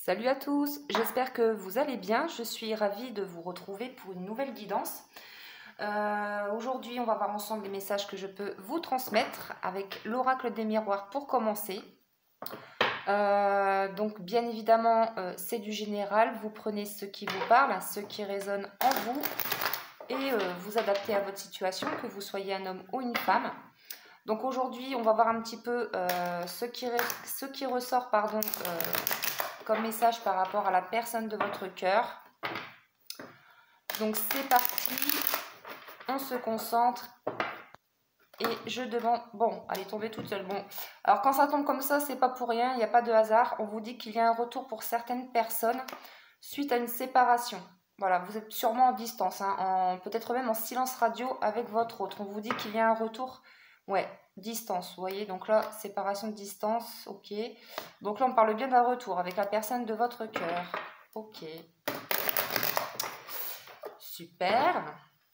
Salut à tous, j'espère que vous allez bien. Je suis ravie de vous retrouver pour une nouvelle guidance. Aujourd'hui, on va voir ensemble les messages que je peux vous transmettre avec l'oracle des miroirs pour commencer. Donc bien évidemment, c'est du général. Vous prenez ce qui vous parle, ce qui résonne en vous et vous adaptez à votre situation, que vous soyez un homme ou une femme. Donc aujourd'hui, on va voir un petit peu ce qui ressort comme message par rapport à la personne de votre cœur. Donc c'est parti, on se concentre et je demande... Bon, elle est tombée toute seule. Bon, alors quand ça tombe comme ça, c'est pas pour rien, il n'y a pas de hasard. On vous dit qu'il y a un retour pour certaines personnes suite à une séparation. Voilà, vous êtes sûrement en distance, peut-être même en silence radio avec votre autre. On vous dit qu'il y a un retour, ouais, distance, vous voyez. Donc là, séparation de distance, ok. Donc là, on parle bien d'un retour avec la personne de votre cœur. Ok. Super.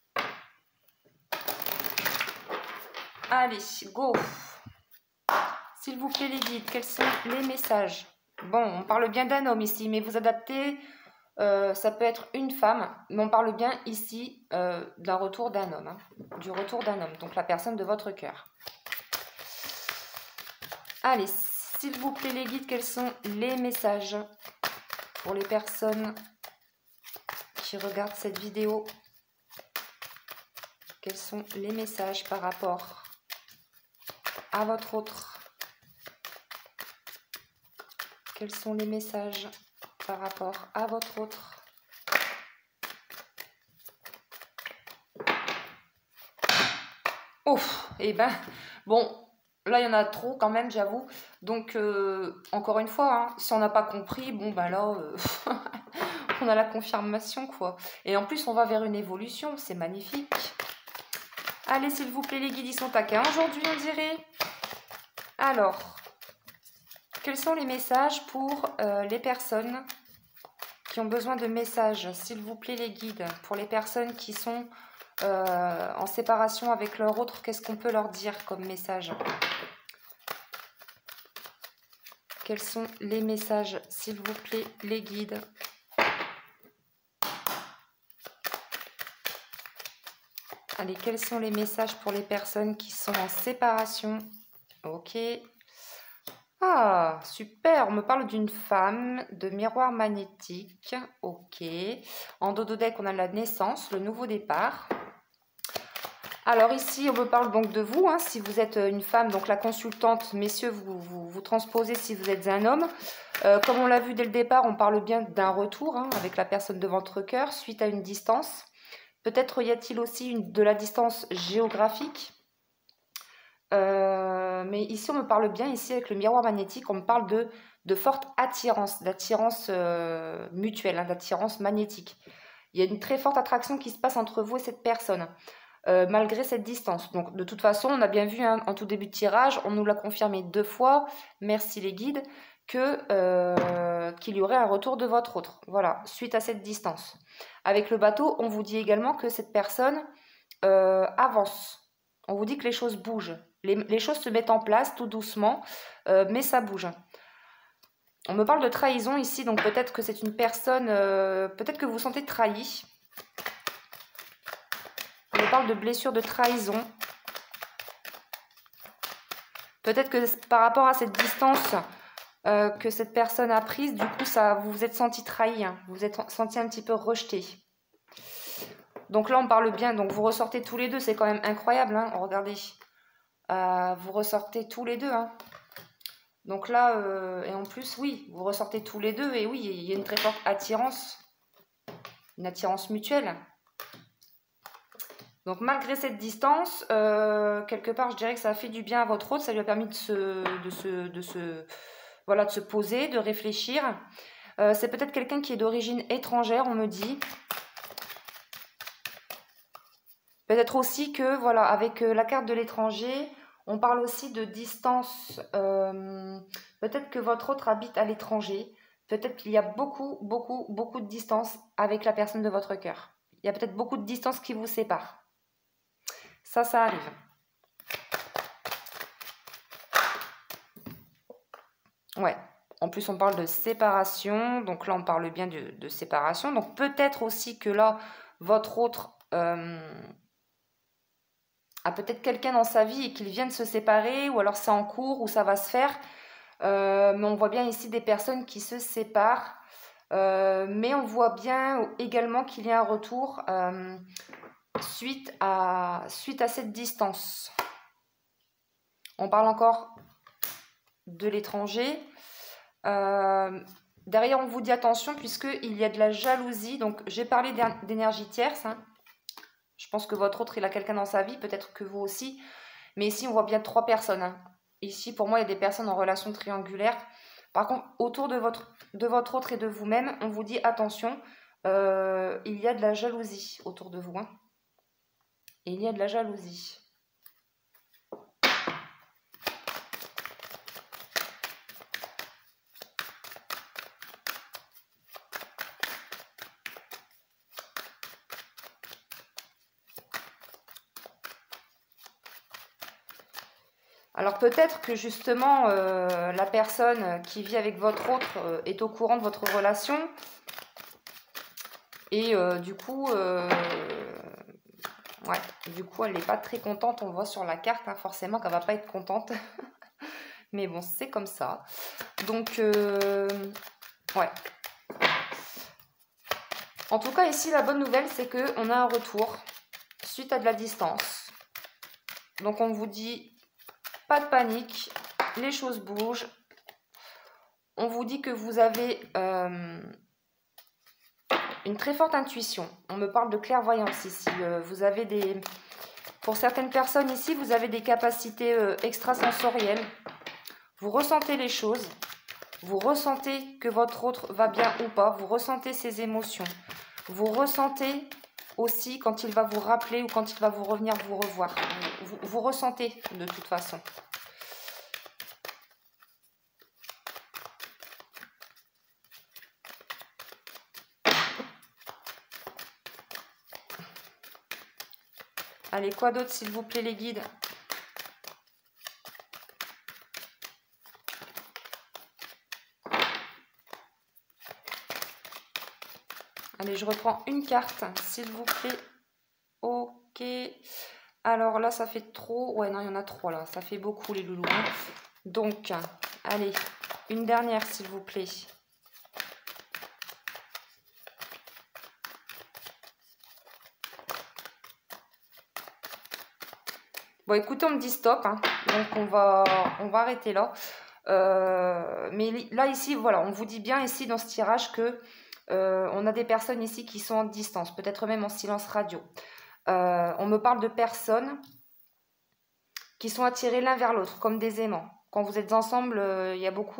Allez, go. S'il vous plaît les guides, quels sont les messages? Bon, on parle bien d'un homme ici, mais vous adaptez... ça peut être une femme, mais on parle bien ici d'un retour d'un homme, du retour d'un homme, donc la personne de votre cœur. Allez, s'il vous plaît les guides, quels sont les messages pour les personnes qui regardent cette vidéo? Quels sont les messages par rapport à votre autre? Quels sont les messages par rapport à votre autre? Ouf, et ben, bon, là il y en a trop quand même, j'avoue. Donc, encore une fois, si on n'a pas compris, bon ben là, on a la confirmation quoi. Et en plus, on va vers une évolution, c'est magnifique. Allez, s'il vous plaît, les guides, ils sont taquins aujourd'hui, on dirait. Alors, quels sont les messages pour les personnes qui ont besoin de messages? S'il vous plaît, les guides, pour les personnes qui sont en séparation avec leur autre, qu'est-ce qu'on peut leur dire comme message? Quels sont les messages, s'il vous plaît, les guides? Allez, quels sont les messages pour les personnes qui sont en séparation? Ok. Ah, super, on me parle d'une femme, de miroir magnétique, ok. En dos de deck, on a la naissance, le nouveau départ. Alors ici, on me parle donc de vous, si vous êtes une femme, donc la consultante, messieurs, vous transposez si vous êtes un homme. Comme on l'a vu dès le départ, on parle bien d'un retour avec la personne de votre cœur suite à une distance. Peut-être y a-t-il aussi de la distance géographique. Mais ici, on me parle bien, ici avec le miroir magnétique, on me parle de forte attirance, d'attirance mutuelle, d'attirance magnétique. Il y a une très forte attraction qui se passe entre vous et cette personne. Malgré cette distance. Donc de toute façon, on a bien vu en tout début de tirage, on nous l'a confirmé 2 fois, merci les guides, qu'il y aurait un retour de votre autre. Voilà, suite à cette distance. Avec le bateau, on vous dit également que cette personne avance. On vous dit que les choses bougent. Les choses se mettent en place tout doucement, mais ça bouge. On me parle de trahison ici, donc peut-être que c'est une personne, peut-être que vous vous sentez trahi. On me parle de blessure, de trahison. Peut-être que par rapport à cette distance que cette personne a prise, du coup, vous vous êtes senti trahi, vous vous êtes senti un petit peu rejeté. Donc là, on parle bien, donc vous ressortez tous les deux, c'est quand même incroyable, regardez. Vous ressortez tous les deux. Donc là, et en plus, oui, vous ressortez tous les deux, et oui, il y a une très forte attirance, une attirance mutuelle. Donc malgré cette distance, quelque part, je dirais que ça a fait du bien à votre autre. Ça lui a permis de se poser, de réfléchir. C'est peut-être quelqu'un qui est d'origine étrangère, on me dit. Peut-être aussi que, voilà, avec la carte de l'étranger, on parle aussi de distance. Peut-être que votre autre habite à l'étranger. Peut-être qu'il y a beaucoup, beaucoup, beaucoup de distance avec la personne de votre cœur. Il y a peut-être beaucoup de distance qui vous sépare. Ça arrive. Ouais. En plus, on parle de séparation. Donc là, on parle bien de séparation. Donc peut-être aussi que là, votre autre a peut-être quelqu'un dans sa vie et qu'il vient de se séparer. Ou alors c'est en cours ou ça va se faire. Mais on voit bien ici des personnes qui se séparent. Mais on voit bien également qu'il y a un retour suite à cette distance. On parle encore de l'étranger. Derrière, on vous dit attention puisqu'il y a de la jalousie. Donc, j'ai parlé d'énergie tierce. Hein. Je pense que votre autre, il a quelqu'un dans sa vie. Peut-être que vous aussi. Mais ici, on voit bien 3 personnes. Hein. Ici, pour moi, il y a des personnes en relation triangulaire. Par contre, autour de votre autre et de vous-même, on vous dit attention. Il y a de la jalousie autour de vous. Hein. Il y a de la jalousie. Alors peut-être que justement la personne qui vit avec votre autre est au courant de votre relation et du coup elle n'est pas très contente, on le voit sur la carte, hein, forcément qu'elle va pas être contente. Mais bon, c'est comme ça. Donc ouais. En tout cas ici la bonne nouvelle c'est qu'on a un retour suite à de la distance. Donc on vous dit pas de panique, les choses bougent. On vous dit que vous avez une très forte intuition. On me parle de clairvoyance ici. Vous avez des... Pour certaines personnes ici, vous avez des capacités extrasensorielles. Vous ressentez les choses. Vous ressentez que votre autre va bien ou pas. Vous ressentez ses émotions. Vous ressentez aussi quand il va vous rappeler ou quand il va vous revenir vous revoir. Vous ressentez de toute façon. Allez, quoi d'autre s'il vous plaît les guides? Allez, je reprends une carte, s'il vous plaît. Ok. Alors là, ça fait trop. Ouais, non, il y en a 3 là. Ça fait beaucoup les loulous. Hein. Donc, allez, une dernière, s'il vous plaît. Bon, écoutez, on me dit stop. Hein. Donc, on va arrêter là. Mais là, ici, voilà, on vous dit bien ici dans ce tirage que on a des personnes ici qui sont en distance, peut-être même en silence radio. On me parle de personnes qui sont attirées l'un vers l'autre, comme des aimants. Quand vous êtes ensemble, il y a beaucoup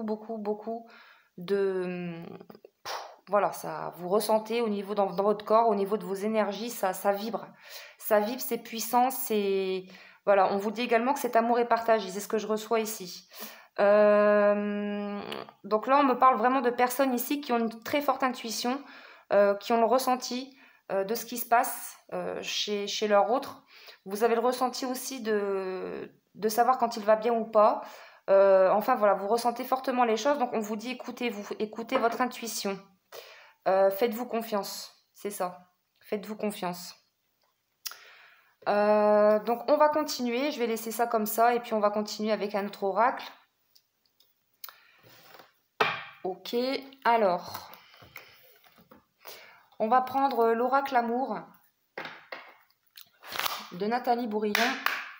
de... Voilà, ça, vous ressentez au niveau dans votre corps, au niveau de vos énergies, ça vibre. Ça vibre, c'est puissant, c'est... Voilà, on vous dit également que cet amour est partagé, c'est ce que je reçois ici. Donc là, on me parle vraiment de personnes ici qui ont une très forte intuition, qui ont le ressenti de ce qui se passe chez leur autre. Vous avez le ressenti aussi de savoir quand il va bien ou pas. Enfin, voilà, vous ressentez fortement les choses. Donc, on vous dit, écoutez-vous, écoutez votre intuition. Faites-vous confiance, c'est ça. Faites-vous confiance. Donc, on va continuer. Je vais laisser ça comme ça et puis on va continuer avec un autre oracle. Ok, alors, on va prendre l'oracle amour de Nathalie Bourillon.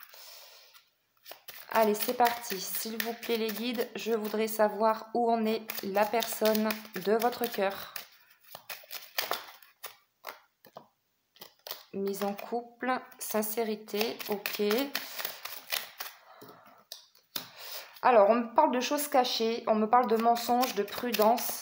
Allez, c'est parti. S'il vous plaît, les guides, je voudrais savoir où en est la personne de votre cœur. Mise en couple, sincérité, ok. Alors, on me parle de choses cachées, on me parle de mensonges, de prudence.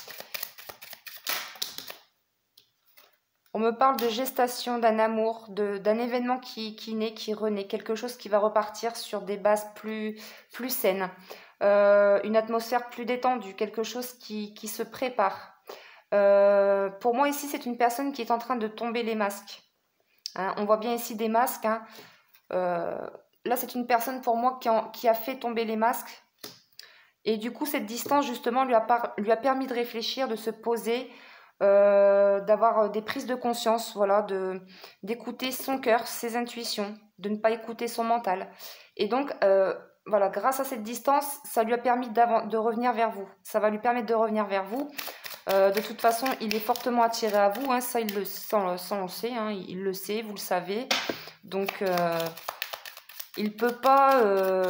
On me parle de gestation, d'un amour, d'un événement qui naît, qui renaît, quelque chose qui va repartir sur des bases plus saines, une atmosphère plus détendue, quelque chose qui se prépare. Pour moi ici, c'est une personne qui est en train de tomber les masques. Hein, on voit bien ici des masques. Hein. Là, c'est une personne pour moi qui a fait tomber les masques Et du coup, cette distance, justement, lui a permis de réfléchir, de se poser, d'avoir des prises de conscience, voilà, d'écouter son cœur, ses intuitions, de ne pas écouter son mental. Et donc, voilà, grâce à cette distance, ça lui a permis de revenir vers vous. Ça va lui permettre de revenir vers vous. De toute façon, il est fortement attiré à vous, hein, ça, on le sait, hein, il le sait, vous le savez. Donc, il peut pas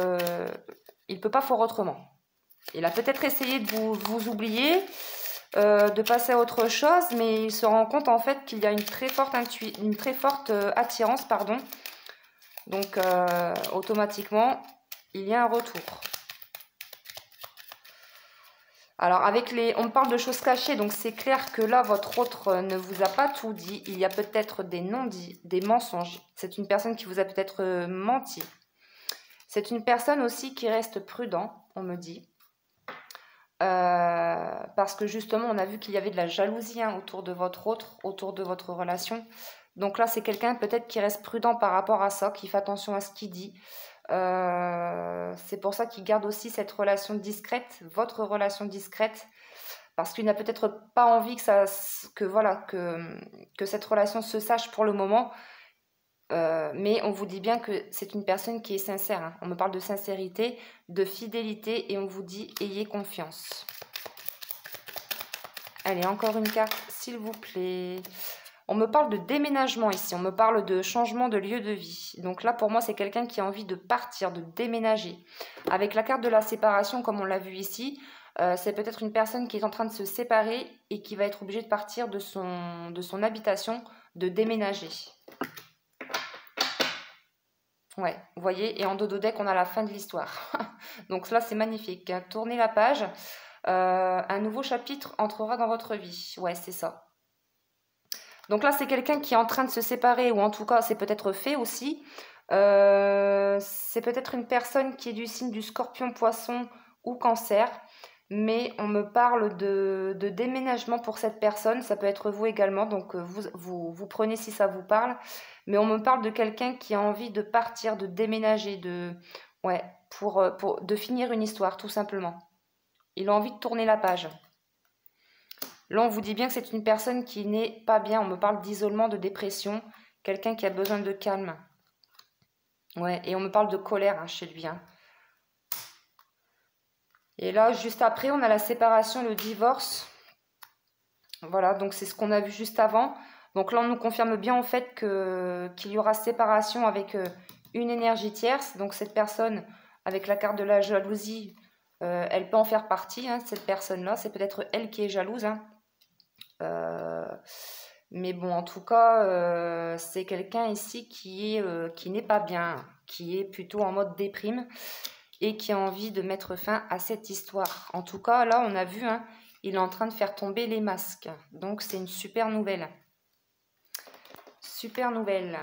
faire autrement. Il a peut-être essayé de vous oublier, de passer à autre chose, mais il se rend compte en fait qu'il y a une très forte attirance, pardon. Donc automatiquement, il y a un retour. Alors on parle de choses cachées, donc c'est clair que là votre autre ne vous a pas tout dit. Il y a peut-être des non-dits, des mensonges. C'est une personne qui vous a peut-être menti. C'est une personne aussi qui reste prudent, on me dit. Parce que justement on a vu qu'il y avait de la jalousie, hein, autour de votre autre, autour de votre relation. Donc là c'est quelqu'un peut-être qui reste prudent par rapport à ça, qui fait attention à ce qu'il dit. C'est pour ça qu'il garde aussi cette relation discrète, votre relation discrète, parce qu'il n'a peut-être pas envie que cette relation se sache pour le moment. Mais on vous dit bien que c'est une personne qui est sincère, hein. On me parle de sincérité, de fidélité, et on vous dit ayez confiance. Allez, encore une carte, s'il vous plaît. On me parle de déménagement ici, on me parle de changement de lieu de vie. Donc là, pour moi, c'est quelqu'un qui a envie de partir, de déménager. Avec la carte de la séparation, comme on l'a vu ici, c'est peut-être une personne qui est en train de se séparer et qui va être obligée de partir de son habitation, de déménager. Ouais, vous voyez, et en dodo deck, on a la fin de l'histoire. Donc là, c'est magnifique. Tournez la page. Un nouveau chapitre entrera dans votre vie. Ouais, c'est ça. Donc là, c'est quelqu'un qui est en train de se séparer, ou en tout cas, c'est peut-être fait aussi. C'est peut-être une personne qui est du signe du Scorpion, Poisson ou Cancer. Mais on me parle de déménagement pour cette personne. Ça peut être vous également, donc vous prenez si ça vous parle. Mais on me parle de quelqu'un qui a envie de partir, de déménager, de finir une histoire, tout simplement. Il a envie de tourner la page. Là, on vous dit bien que c'est une personne qui n'est pas bien. On me parle d'isolement, de dépression. Quelqu'un qui a besoin de calme. Ouais, et on me parle de colère, hein, chez lui, hein. Et là, juste après, on a la séparation, le divorce. Voilà, donc c'est ce qu'on a vu juste avant. Donc là, on nous confirme bien en fait qu'il y aura séparation avec une énergie tierce. Donc cette personne, avec la carte de la jalousie, elle peut en faire partie, hein, cette personne-là. C'est peut-être elle qui est jalouse, hein. Mais bon, en tout cas, c'est quelqu'un ici qui n'est pas bien, qui est plutôt en mode déprime et qui a envie de mettre fin à cette histoire. En tout cas, là, on a vu, hein, il est en train de faire tomber les masques. Donc, c'est une super nouvelle. Super nouvelle.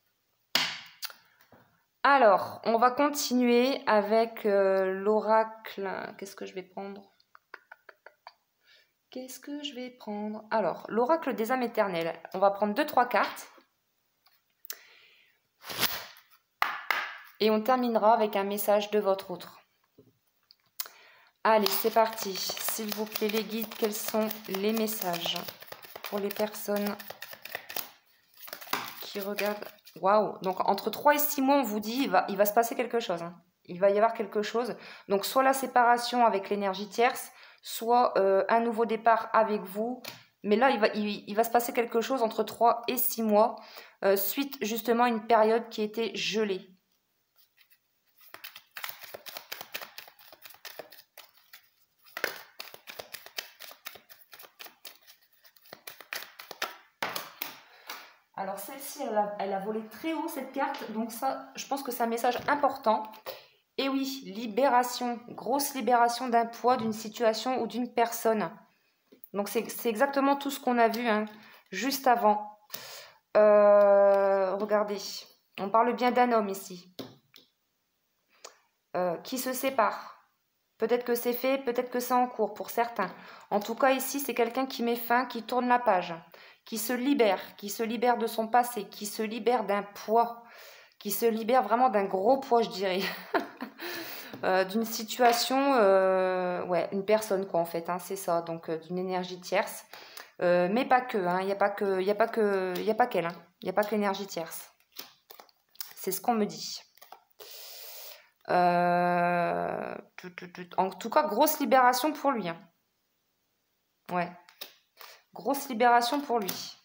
Alors, on va continuer avec l'oracle. Qu'est-ce que je vais prendre? Qu'est-ce que je vais prendre? Alors, l'oracle des âmes éternelles. On va prendre 2-3 cartes. Et on terminera avec un message de votre autre. Allez, c'est parti. S'il vous plaît, les guides, quels sont les messages pour les personnes qui regardent? Waouh! Donc, entre 3 et 6 mois, on vous dit, il va se passer quelque chose, hein. Il va y avoir quelque chose. Donc, soit la séparation avec l'énergie tierce, soit un nouveau départ avec vous. Mais là, il va se passer quelque chose entre 3 et 6 mois, suite justement à une période qui était gelée. Alors celle-ci, elle a volé très haut cette carte, donc ça, je pense que c'est un message important. Et oui, libération, grosse libération d'un poids, d'une situation ou d'une personne. Donc c'est exactement tout ce qu'on a vu, hein, juste avant. Regardez, on parle bien d'un homme ici, qui se sépare. Peut-être que c'est fait, peut-être que c'est en cours pour certains. En tout cas ici, c'est quelqu'un qui met fin, qui tourne la page, qui se libère de son passé, qui se libère d'un poids, qui se libère vraiment d'un gros poids, je dirais. d'une situation, ouais, une personne quoi en fait, hein, c'est ça, donc d'une énergie tierce. Mais pas que, hein, il n'y a pas que, il n'y a pas que, il n'y a pas qu'elle, hein, il n'y a pas que l'énergie tierce. C'est ce qu'on me dit. En tout cas, grosse libération pour lui. Hein. Ouais. Grosse libération pour lui.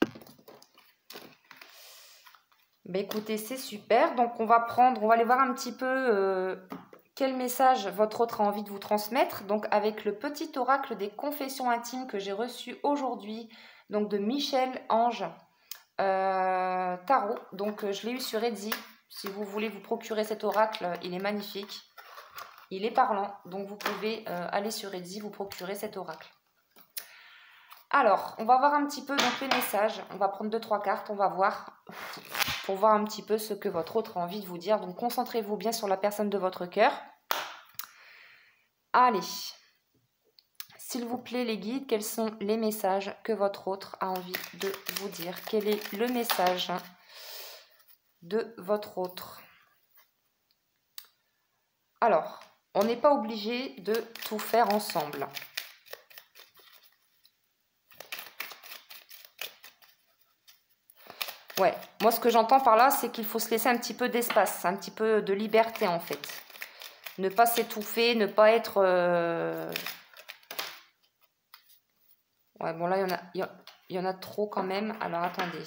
Ben écoutez, c'est super. Donc on va aller voir un petit peu quel message votre autre a envie de vous transmettre. Donc avec le petit oracle des confessions intimes que j'ai reçu aujourd'hui, donc de Michel Ange Tarot. Donc je l'ai eu sur Etsy. Si vous voulez vous procurer cet oracle, il est magnifique. Il est parlant, donc vous pouvez aller sur Etsy, vous procurer cet oracle. Alors, on va voir un petit peu donc les messages. On va prendre 2-3 cartes, on va voir, pour voir un petit peu ce que votre autre a envie de vous dire. Donc, concentrez-vous bien sur la personne de votre cœur. Allez, s'il vous plaît les guides, quels sont les messages que votre autre a envie de vous dire? Quel est le message de votre autre? Alors, on n'est pas obligé de tout faire ensemble. Ouais, moi ce que j'entends par là, c'est qu'il faut se laisser un petit peu d'espace, un petit peu de liberté en fait. Ne pas s'étouffer, ne pas être... Ouais, bon là, il y en a trop quand même. Alors attendez.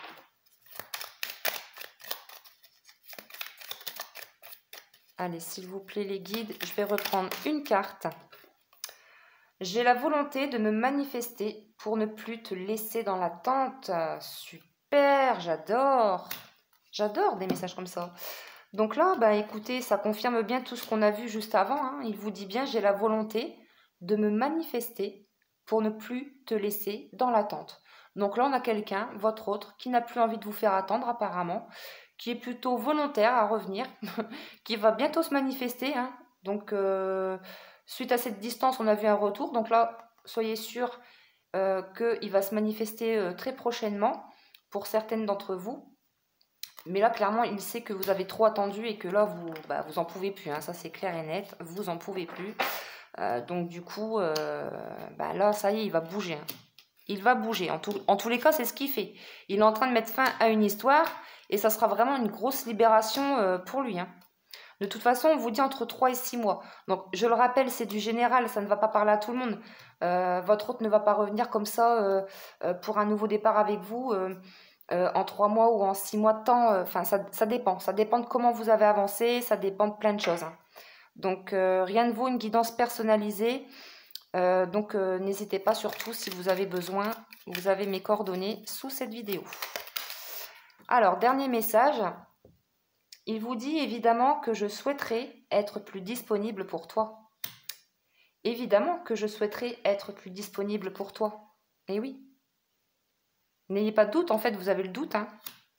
Allez, s'il vous plaît les guides, je vais reprendre une carte. J'ai la volonté de me manifester pour ne plus te laisser dans l'attente. Super, j'adore. J'adore des messages comme ça. Donc là, bah écoutez, ça confirme bien tout ce qu'on a vu juste avant. Hein. Il vous dit bien, j'ai la volonté de me manifester pour ne plus te laisser dans l'attente. Donc là, on a quelqu'un, votre autre, qui n'a plus envie de vous faire attendre apparemment, qui est plutôt volontaire à revenir, qui va bientôt se manifester. Hein. Donc, suite à cette distance, on a vu un retour. Donc là, soyez sûrs qu'il va se manifester très prochainement pour certaines d'entre vous. Mais là, clairement, il sait que vous avez trop attendu et que là, vous en pouvez plus. Hein. Ça, c'est clair et net. Vous en pouvez plus. Donc, du coup, là, ça y est, il va bouger. Hein. Il va bouger. En tous les cas, c'est ce qu'il fait. Il est en train de mettre fin à une histoire et ça sera vraiment une grosse libération pour lui. Hein. De toute façon, on vous dit entre 3 et 6 mois. Donc, je le rappelle, c'est du général, ça ne va pas parler à tout le monde. Votre hôte ne va pas revenir comme ça pour un nouveau départ avec vous en 3 mois ou en 6 mois de temps. Enfin, ça dépend. Ça dépend de comment vous avez avancé, ça dépend de plein de choses. Hein. Donc, rien ne vaut une guidance personnalisée. Donc, n'hésitez pas surtout si vous avez besoin. Vous avez mes coordonnées sous cette vidéo. Alors, dernier message. Il vous dit évidemment que je souhaiterais être plus disponible pour toi. Évidemment que je souhaiterais être plus disponible pour toi. Eh oui. N'ayez pas de doute, en fait, vous avez le doute. Hein.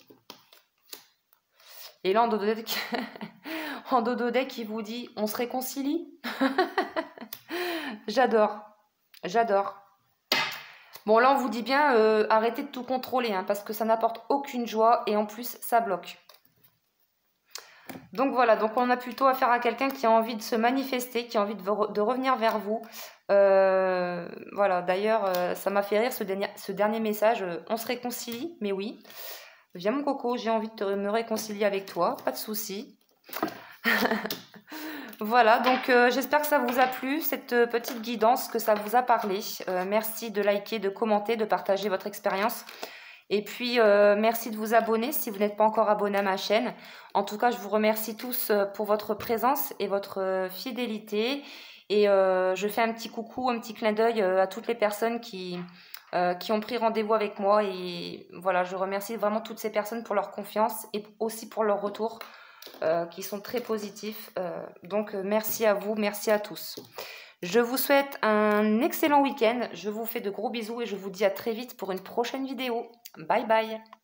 Et là, en dodo deck, il vous dit, on se réconcilie. J'adore. J'adore. Bon, là, on vous dit bien, arrêtez de tout contrôler, hein, parce que ça n'apporte aucune joie et en plus, ça bloque. Donc voilà, donc on a plutôt affaire à quelqu'un qui a envie de se manifester, qui a envie de revenir vers vous. Voilà, d'ailleurs, ça m'a fait rire ce dernier message. On se réconcilie, mais oui. Viens mon coco, j'ai envie de me réconcilier avec toi, pas de souci. Voilà, donc j'espère que ça vous a plu, cette petite guidance, que ça vous a parlé. Merci de liker, de commenter, de partager votre expérience. Et puis, merci de vous abonner si vous n'êtes pas encore abonné à ma chaîne. En tout cas, je vous remercie tous pour votre présence et votre fidélité. Et je fais un petit coucou, un petit clin d'œil à toutes les personnes qui ont pris rendez-vous avec moi. Et voilà, je remercie vraiment toutes ces personnes pour leur confiance et aussi pour leur retour qui sont très positifs. Donc, merci à vous, merci à tous. Je vous souhaite un excellent week-end. Je vous fais de gros bisous et je vous dis à très vite pour une prochaine vidéo. Bye bye.